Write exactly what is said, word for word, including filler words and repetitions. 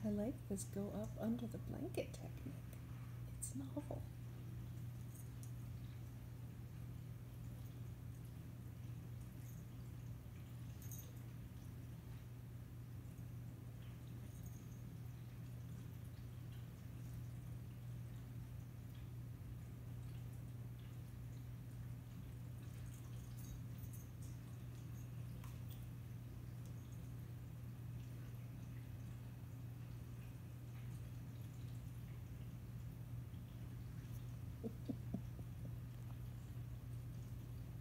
I like this go up under the blanket technique. It's novel.